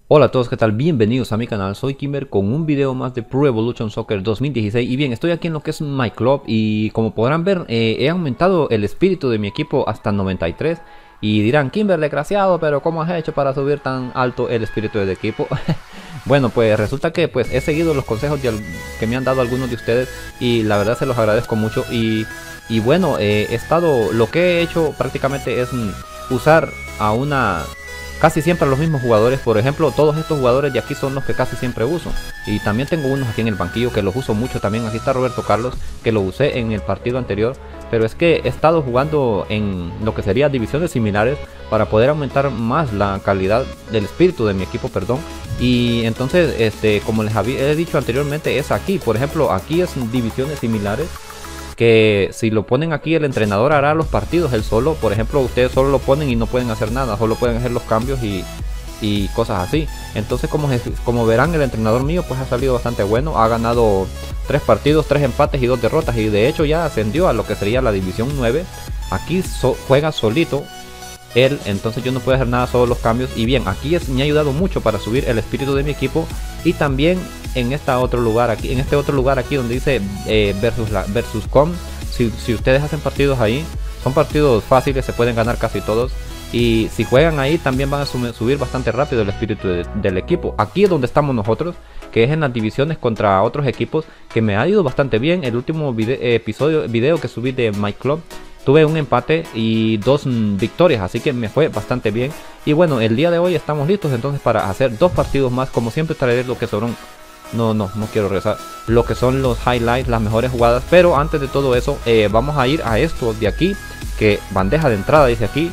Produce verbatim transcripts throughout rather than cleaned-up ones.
Hola a todos, ¿qué tal? Bienvenidos a mi canal, soy Kimber con un video más de Pro Evolution Soccer dos mil dieciséis. Y bien, estoy aquí en lo que es My Club y como podrán ver, eh, he aumentado el espíritu de mi equipo hasta noventa y tres. Y dirán, Kimber, desgraciado, pero ¿cómo has hecho para subir tan alto el espíritu del equipo? Bueno, pues resulta que pues he seguido los consejos de, que me han dado algunos de ustedes y la verdad se los agradezco mucho. Y, y bueno, eh, he estado, lo que he hecho prácticamente es mm, usar a una... casi siempre a los mismos jugadores. Por ejemplo, todos estos jugadores de aquí son los que casi siempre uso. Y también tengo unos aquí en el banquillo que los uso mucho también. Aquí está Roberto Carlos, que lo usé en el partido anterior. Pero es que he estado jugando en lo que sería divisiones similares para poder aumentar más la calidad del espíritu de mi equipo, perdón. Y entonces, este, como les había he dicho anteriormente, es aquí. Por ejemplo, aquí es divisiones similares, que si lo ponen aquí el entrenador hará los partidos él solo. Por ejemplo, ustedes solo lo ponen y no pueden hacer nada, solo pueden hacer los cambios y, y cosas así. Entonces como, como verán, el entrenador mío pues ha salido bastante bueno, ha ganado tres partidos, tres empates y dos derrotas, y de hecho ya ascendió a lo que sería la división nueve. Aquí so, juega solito él, entonces yo no puedo hacer nada, solo los cambios. Y bien, aquí es, me ha ayudado mucho para subir el espíritu de mi equipo. Y también en este otro lugar aquí, en este otro lugar aquí donde dice eh, versus la versus com, si, si ustedes hacen partidos ahí, son partidos fáciles, se pueden ganar casi todos. Y si juegan ahí también van a subir bastante rápido el espíritu de, del equipo. Aquí es donde estamos nosotros, que es en las divisiones contra otros equipos, que me ha ido bastante bien. El último video, episodio video que subí de My Club, tuve un empate y dos mm, victorias, así que me fue bastante bien. Y bueno, el día de hoy estamos listos entonces para hacer dos partidos más. Como siempre traeré lo que son... No, no, no quiero regresar. Lo que son los highlights, las mejores jugadas. Pero antes de todo eso, eh, vamos a ir a esto de aquí, que bandeja de entrada dice aquí.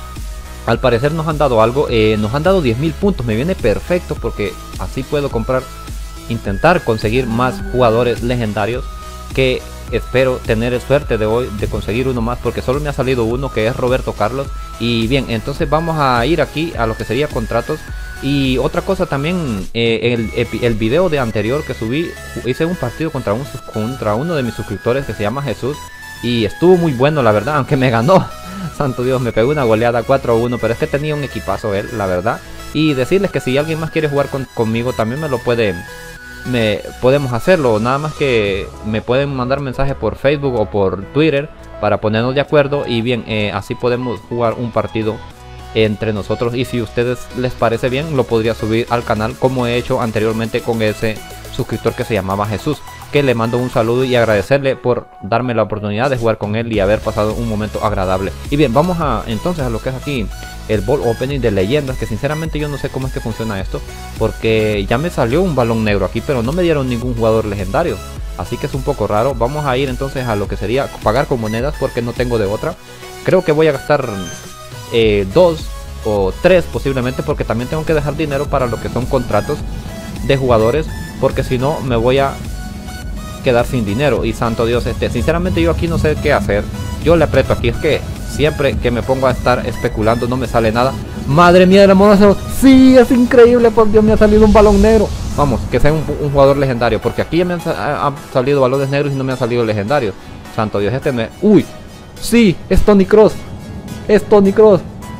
Al parecer nos han dado algo, eh, nos han dado diez mil puntos. Me viene perfecto porque así puedo comprar, intentar conseguir más jugadores legendarios, que espero tener suerte de hoy de conseguir uno más, porque solo me ha salido uno, que es Roberto Carlos. Y bien, entonces vamos a ir aquí a lo que sería contratos. Y otra cosa también, eh, el, el video de anterior que subí, hice un partido contra, un, contra uno de mis suscriptores que se llama Jesús, y estuvo muy bueno la verdad, aunque me ganó. Santo Dios, me pegó una goleada cuatro a uno, pero es que tenía un equipazo él, la verdad. Y decirles que si alguien más quiere jugar con, conmigo, también me lo puede, me, podemos hacerlo. Nada más que me pueden mandar mensajes por Facebook o por Twitter para ponernos de acuerdo. Y bien, eh, así podemos jugar un partido entre nosotros. Y si a ustedes les parece bien, lo podría subir al canal, como he hecho anteriormente con ese suscriptor que se llamaba Jesús, que le mando un saludo y agradecerle por darme la oportunidad de jugar con él y haber pasado un momento agradable. Y bien, vamos a entonces a lo que es aquí el ball opening de leyendas, que sinceramente yo no sé cómo es que funciona esto, porque ya me salió un balón negro aquí, pero no me dieron ningún jugador legendario, así que es un poco raro. Vamos a ir entonces a lo que sería pagar con monedas, porque no tengo de otra. Creo que voy a gastar eh, dos o tres posiblemente, porque también tengo que dejar dinero para lo que son contratos de jugadores, porque si no me voy a quedar sin dinero. Y santo Dios, este sinceramente yo aquí no sé qué hacer. Yo le aprieto aquí, es que siempre que me pongo a estar especulando no me sale nada. Madre mía del amor, sí, es increíble, por Dios, me ha salido un balón negro. Vamos, que sea un, un jugador legendario, porque aquí ya me han, han salido balones negros y no me han salido legendarios. Santo Dios, este me... Uy, sí, es Tony Cross. Es Tony Cross.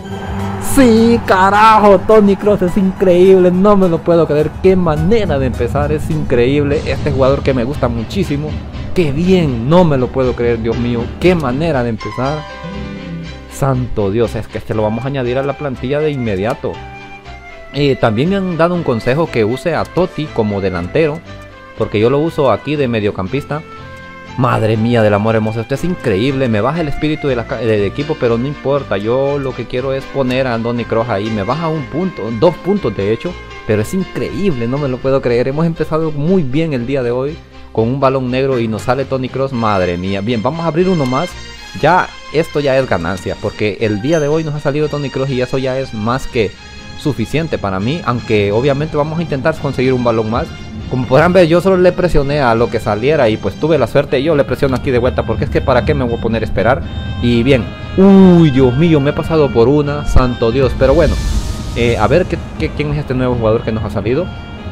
Sí, carajo, Tony Cross, es increíble, no me lo puedo creer. Qué manera de empezar, es increíble. Este jugador que me gusta muchísimo. Qué bien, no me lo puedo creer, Dios mío. Qué manera de empezar. Santo Dios, es que este lo vamos a añadir a la plantilla de inmediato. Eh, también me han dado un consejo que use a Totti como delantero, porque yo lo uso aquí de mediocampista. Madre mía del amor hermoso, esto es increíble. Me baja el espíritu de la, del equipo, pero no importa. Yo lo que quiero es poner a Tony Cross ahí. Me baja un punto, dos puntos de hecho, pero es increíble, no me lo puedo creer. Hemos empezado muy bien el día de hoy con un balón negro y nos sale Tony Cross. Madre mía. Bien, vamos a abrir uno más. Ya, esto ya es ganancia, porque el día de hoy nos ha salido Tony Cross y eso ya es más que suficiente para mí. Aunque obviamente vamos a intentar conseguir un balón más. Como podrán ver, yo solo le presioné a lo que saliera y pues tuve la suerte. Yo le presiono aquí de vuelta, porque es que para qué me voy a poner a esperar. Y bien, uy, Dios mío, me he pasado por una, santo Dios. Pero bueno, eh, a ver qué, qué, quién es este nuevo jugador que nos ha salido.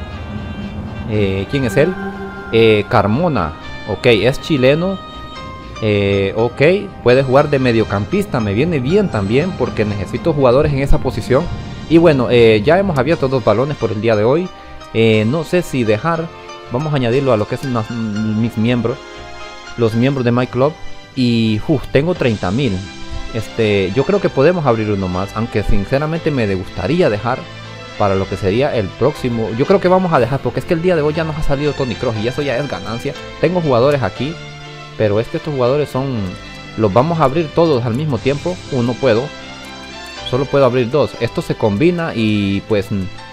eh, ¿Quién es él? Eh, Carmona, ok, es chileno. eh, Ok, puede jugar de mediocampista, me viene bien también, porque necesito jugadores en esa posición. Y bueno, eh, ya hemos abierto dos balones por el día de hoy. Eh, no sé si dejar, vamos a añadirlo a lo que es una, mis miembros, los miembros de My Club. Y uf, tengo treinta mil. Este, yo creo que podemos abrir uno más, aunque sinceramente me gustaría dejar para lo que sería el próximo. Yo creo que vamos a dejar, porque es que el día de hoy ya nos ha salido Toni Kroos y eso ya es ganancia. Tengo jugadores aquí, pero es que estos jugadores son, los vamos a abrir todos al mismo tiempo. Uno puedo, solo puedo abrir dos. Esto se combina y pues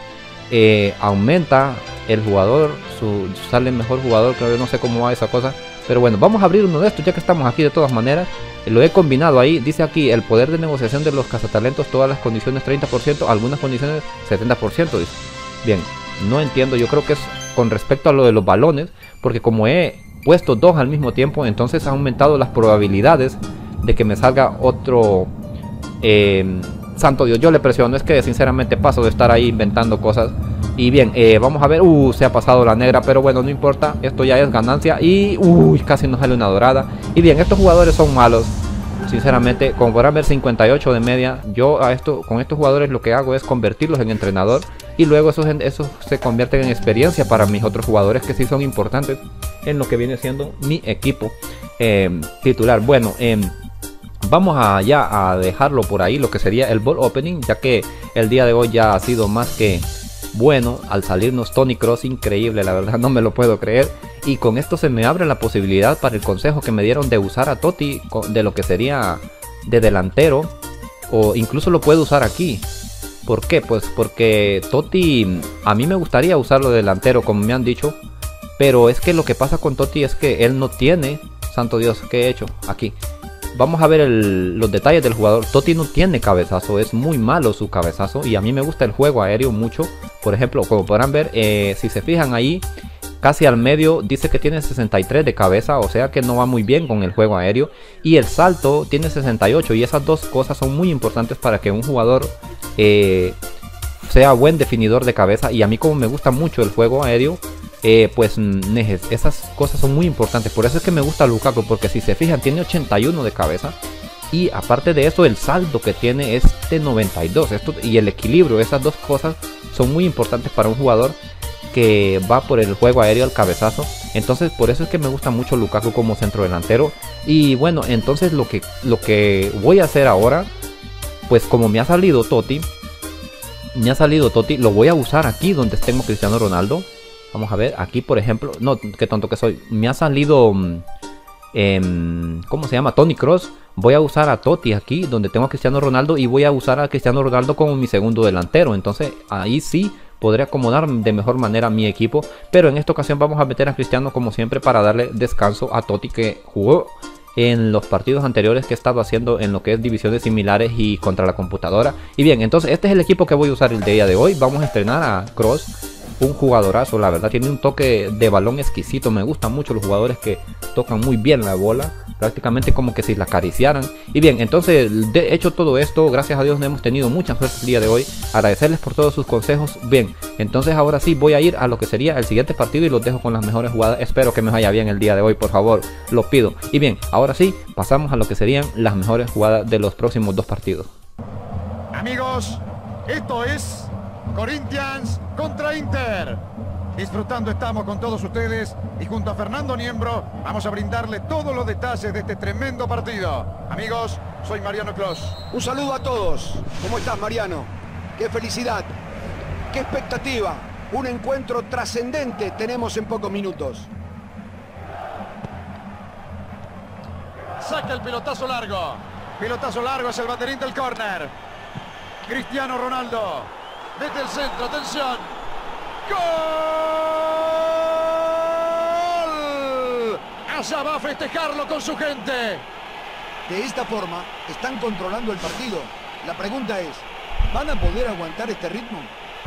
eh, aumenta el jugador, su, sale mejor jugador. Creo que no sé cómo va esa cosa, pero bueno, vamos a abrir uno de estos ya que estamos aquí de todas maneras. Lo he combinado ahí, dice aquí el poder de negociación de los cazatalentos, todas las condiciones treinta por ciento, algunas condiciones setenta por ciento, dice. Bien, no entiendo, yo creo que es con respecto a lo de los balones, porque como he puesto dos al mismo tiempo, entonces ha aumentado las probabilidades de que me salga otro. eh, Santo Dios, yo le presiono, es que sinceramente paso de estar ahí inventando cosas. Y bien, eh, vamos a ver, uh, se ha pasado la negra, pero bueno, no importa, esto ya es ganancia. Y uy, casi nos sale una dorada. Y bien, estos jugadores son malos, sinceramente, como podrán ver, cincuenta y ocho de media. Yo a esto, con estos jugadores lo que hago es convertirlos en entrenador, y luego esos, esos se convierten en experiencia para mis otros jugadores, que sí son importantes en lo que viene siendo mi equipo eh, titular. Bueno, eh, vamos a ya a dejarlo por ahí, lo que sería el ball opening, ya que el día de hoy ya ha sido más que bueno al salirnos Toni Kroos. Increíble, la verdad, no me lo puedo creer. Y con esto se me abre la posibilidad para el consejo que me dieron de usar a Totti de lo que sería de delantero, o incluso lo puedo usar aquí. ¿Por qué? Pues porque Totti, a mí me gustaría usarlo de delantero, como me han dicho, pero es que lo que pasa con Totti es que él no tiene, santo Dios, ¿qué he hecho aquí? Vamos a ver el, los detalles del jugador. Totti no tiene cabezazo, es muy malo su cabezazo, y a mí me gusta el juego aéreo mucho. Por ejemplo, como podrán ver, eh, si se fijan ahí, casi al medio dice que tiene sesenta y tres de cabeza, o sea que no va muy bien con el juego aéreo. Y el salto tiene sesenta y ocho, y esas dos cosas son muy importantes para que un jugador eh, sea buen definidor de cabeza. Y a mí, como me gusta mucho el juego aéreo, Eh, pues esas cosas son muy importantes. Por eso es que me gusta Lukaku, porque si se fijan tiene ochenta y uno de cabeza, y aparte de eso el saldo que tiene es de noventa y dos. Esto y el equilibrio, esas dos cosas son muy importantes para un jugador que va por el juego aéreo al cabezazo. Entonces por eso es que me gusta mucho Lukaku como centro delantero. Y bueno, entonces lo que, lo que voy a hacer ahora, pues como me ha salido Totti, me ha salido Totti, lo voy a usar aquí donde tengo Cristiano Ronaldo. Vamos a ver, aquí por ejemplo, no, qué tonto que soy, me ha salido, eh, ¿cómo se llama? Toni Kroos. Voy a usar a Totti aquí, donde tengo a Cristiano Ronaldo, y voy a usar a Cristiano Ronaldo como mi segundo delantero. Entonces ahí sí podré acomodar de mejor manera mi equipo, pero en esta ocasión vamos a meter a Cristiano como siempre para darle descanso a Totti, que jugó en los partidos anteriores que he estado haciendo en lo que es divisiones similares y contra la computadora. Y bien, entonces este es el equipo que voy a usar el día de hoy. Vamos a estrenar a Kroos, un jugadorazo, la verdad, tiene un toque de balón exquisito. Me gustan mucho los jugadores que tocan muy bien la bola, prácticamente como que si la acariciaran. Y bien, entonces, de hecho todo esto, gracias a Dios, hemos tenido mucha suerte el día de hoy. Agradecerles por todos sus consejos. Bien, entonces ahora sí voy a ir a lo que sería el siguiente partido y los dejo con las mejores jugadas. Espero que me vaya bien el día de hoy, por favor, lo pido. Y bien, ahora sí, pasamos a lo que serían las mejores jugadas de los próximos dos partidos. Amigos, esto es Corinthians contra Inter. Disfrutando estamos con todos ustedes, y junto a Fernando Niembro vamos a brindarle todos los detalles de este tremendo partido. Amigos, soy Mariano Clos. Un saludo a todos. ¿Cómo estás, Mariano? Qué felicidad, qué expectativa. Un encuentro trascendente tenemos en pocos minutos. Saca el pelotazo largo. Pelotazo largo, es el banderín del córner. Cristiano Ronaldo mete el centro, atención. ¡Gol! Allá va a festejarlo con su gente. De esta forma están controlando el partido. La pregunta es, ¿van a poder aguantar este ritmo?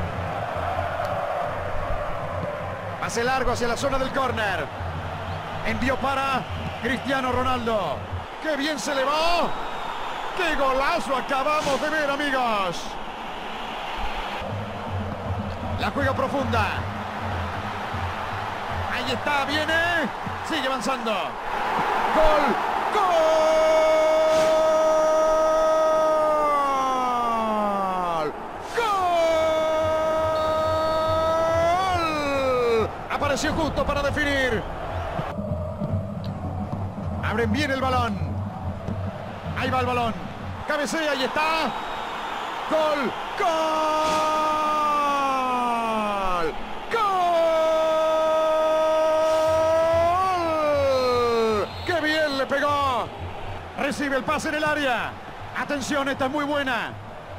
Pase largo hacia la zona del córner. Envío para Cristiano Ronaldo. ¡Qué bien se le va! ¡Qué golazo acabamos de ver, amigos! La juega profunda. Ahí está, viene. Sigue avanzando. ¡Gol! ¡Gol! ¡Gol! pareció justo para definir. Abren bien el balón. Ahí va el balón. Cabecea y está. Gol. Gol. Gol. ¡Qué bien le pegó! Recibe el pase en el área. Atención, esta es muy buena.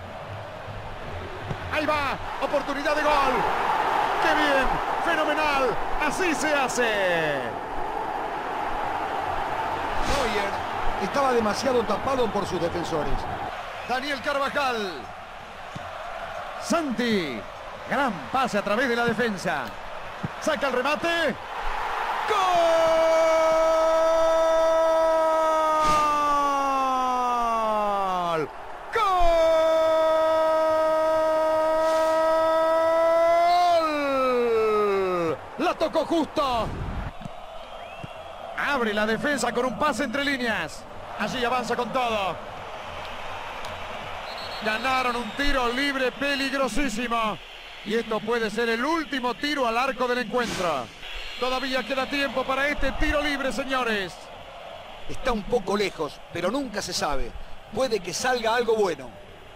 Ahí va. Oportunidad de gol. ¡Qué bien! ¡Fenomenal! Así se hace. Neuer estaba demasiado tapado por sus defensores. Daniel Carvajal. Santi. Gran pase a través de la defensa. Saca el remate. ¡Gol! ¡Gol! La tocó justo. Abre la defensa con un pase entre líneas. Allí avanza con todo. Ganaron un tiro libre peligrosísimo. Y esto puede ser el último tiro al arco del encuentro. Todavía queda tiempo para este tiro libre, señores. Está un poco lejos, pero nunca se sabe. Puede que salga algo bueno.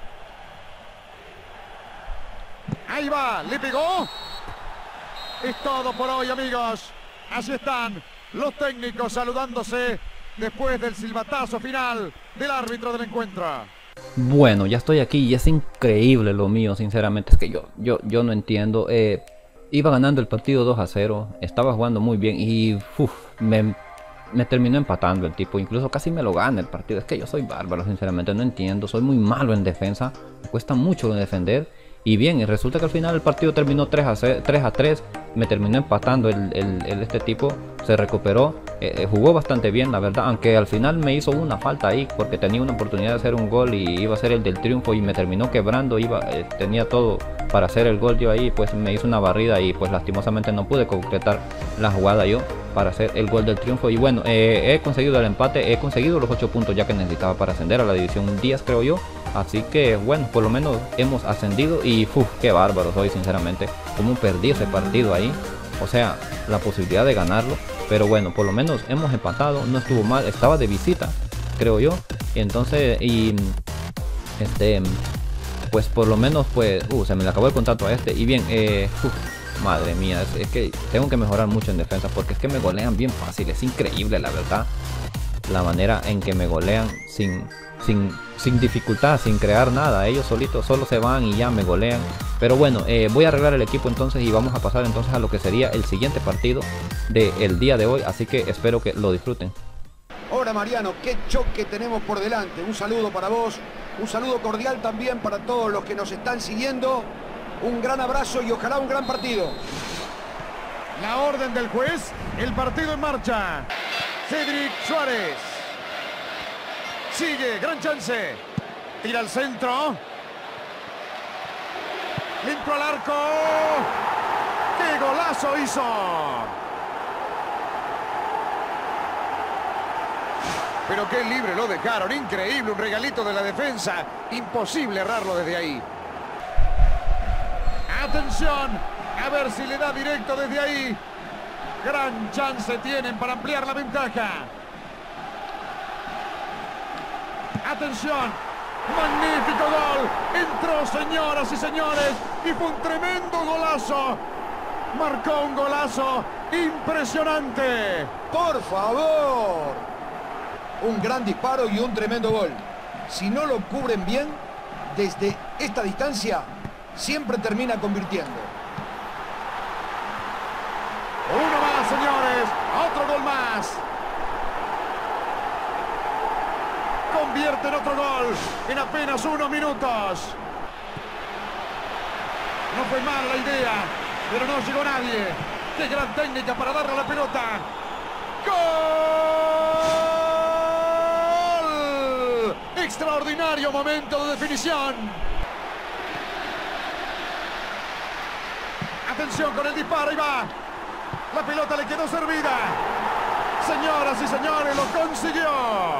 Ahí va, le pegó. Es todo por hoy, amigos. Así están los técnicos saludándose después del silbatazo final del árbitro del encuentro. Bueno, ya estoy aquí y es increíble lo mío, sinceramente. Es que yo, yo, yo no entiendo. Eh, iba ganando el partido dos a cero. Estaba jugando muy bien y uf, me, me terminó empatando el tipo. Incluso casi me lo gana el partido. Es que yo soy bárbaro, sinceramente. No entiendo. Soy muy malo en defensa. Me cuesta mucho defender. Y bien, y resulta que al final el partido terminó tres a tres. Me terminó empatando el, el, el este tipo. Se recuperó. Eh, jugó bastante bien, la verdad. Aunque al final me hizo una falta ahí. Porque tenía una oportunidad de hacer un gol. Y iba a ser el del triunfo. Y me terminó quebrando. Iba, eh, tenía todo para hacer el gol yo ahí. Pues me hizo una barrida. Y pues lastimosamente no pude concretar la jugada yo para hacer el gol del triunfo. Y bueno, eh, he conseguido el empate. He conseguido los ocho puntos ya que necesitaba para ascender a la división diez, creo yo. Así que bueno, por lo menos hemos ascendido. Y uf, qué bárbaro soy, sinceramente. Cómo perdí ese partido ahí. O sea, la posibilidad de ganarlo. Pero bueno, por lo menos hemos empatado. No estuvo mal. Estaba de visita, creo yo. Y entonces, y este, pues por lo menos, pues, uh, se me acabó el contrato a este. Y bien, eh, uf, madre mía, es, es que tengo que mejorar mucho en defensa. Porque es que me golean bien fácil. Es increíble, la verdad. La manera en que me golean sin... Sin, sin dificultad, sin crear nada. Ellos solitos solo se van y ya me golean. Pero bueno, eh, voy a arreglar el equipo entonces y vamos a pasar entonces a lo que sería el siguiente partido del día de hoy. Así que espero que lo disfruten. Ahora, Mariano, qué choque tenemos por delante. Un saludo para vos, un saludo cordial también para todos los que nos están siguiendo. Un gran abrazo y ojalá un gran partido. La orden del juez, el partido en marcha. Cedric Suárez. Sigue, gran chance. Tira al centro. Limpio al arco. ¡Qué golazo hizo! Pero qué libre lo dejaron. Increíble, un regalito de la defensa. Imposible errarlo desde ahí. Atención. A ver si le da directo desde ahí. Gran chance tienen para ampliar la ventaja. Atención, magnífico gol, entró, señoras y señores, y fue un tremendo golazo, marcó un golazo impresionante. Por favor, un gran disparo y un tremendo gol. Si no lo cubren bien, desde esta distancia, siempre termina convirtiendo. Uno más, señores, otro gol más. Convierte en otro gol en apenas unos minutos. No fue mala la idea, pero no llegó nadie. Qué gran técnica para darle a la pelota. ¡Gol! Extraordinario momento de definición. Atención con el disparo, ahí va. La pelota le quedó servida. Señoras y señores, lo consiguió.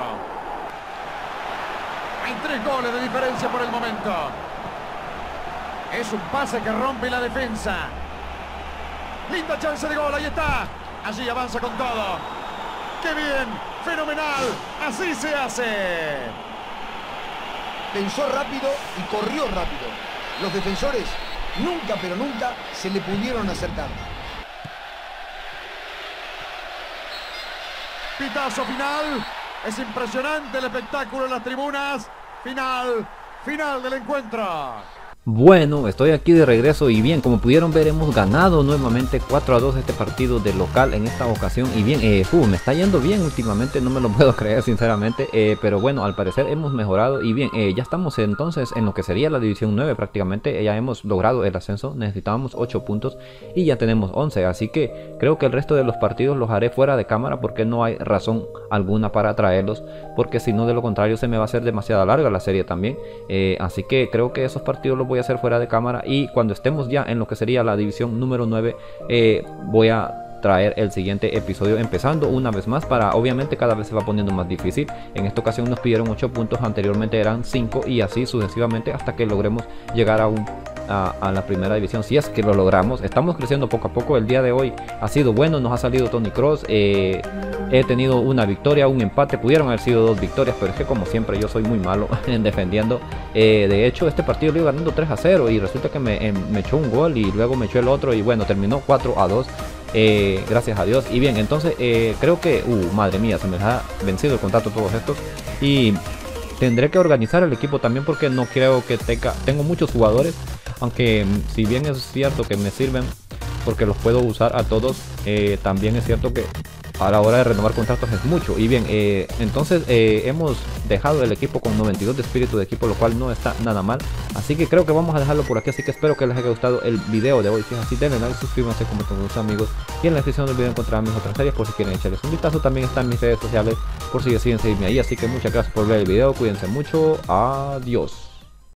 Hay tres goles de diferencia por el momento. Es un pase que rompe la defensa. Linda chance de gol, ahí está. Allí avanza con todo. ¡Qué bien! ¡Fenomenal! ¡Así se hace! Pensó rápido y corrió rápido. Los defensores nunca, pero nunca se le pudieron acercar. Pitazo final. Es impresionante el espectáculo en las tribunas. Final, final del encuentro. Bueno, estoy aquí de regreso y bien, como pudieron ver, hemos ganado nuevamente cuatro a dos este partido de local en esta ocasión. Y bien, eh, uh, me está yendo bien últimamente, no me lo puedo creer sinceramente, eh, pero bueno, al parecer hemos mejorado. Y bien, eh, ya estamos entonces en lo que sería la división nueve prácticamente, ya hemos logrado el ascenso, necesitábamos ocho puntos y ya tenemos once. Así que creo que el resto de los partidos los haré fuera de cámara porque no hay razón alguna para traerlos, porque si no, de lo contrario se me va a hacer demasiado larga la serie también. eh, Así que creo que esos partidos los voy a hacer fuera de cámara, y cuando estemos ya en lo que sería la división número nueve, eh, voy a traer el siguiente episodio empezando una vez más. Para obviamente cada vez se va poniendo más difícil. En esta ocasión nos pidieron ocho puntos, anteriormente eran cinco, y así sucesivamente hasta que logremos llegar a un A, a la primera división, si es que lo logramos. Estamos creciendo poco a poco. El día de hoy ha sido bueno, nos ha salido Tony Cross, eh, he tenido una victoria, un empate, pudieron haber sido dos victorias, pero es que como siempre yo soy muy malo en defendiendo. Eh, de hecho este partido lo iba ganando tres a cero y resulta que me, eh, me echó un gol y luego me echó el otro y bueno, terminó cuatro a dos. Eh, gracias a Dios. Y bien, entonces eh, creo que, uh, madre mía, se me ha vencido el contrato todos estos y tendré que organizar el equipo también porque no creo que tenga, tengo muchos jugadores, aunque si bien es cierto que me sirven porque los puedo usar a todos, eh, también es cierto que a la hora de renovar contratos es mucho. Y bien, eh, entonces eh, hemos dejado el equipo con noventa y dos de espíritu de equipo, lo cual no está nada mal. Así que creo que vamos a dejarlo por aquí. Así que espero que les haya gustado el video de hoy. Si es así, denle like, suscríbanse, comenten con sus amigos. Y en la descripción del video encontrarán mis otras series por si quieren echarles un vistazo. También están mis redes sociales por si deciden seguirme ahí. Así que muchas gracias por ver el video. Cuídense mucho. Adiós.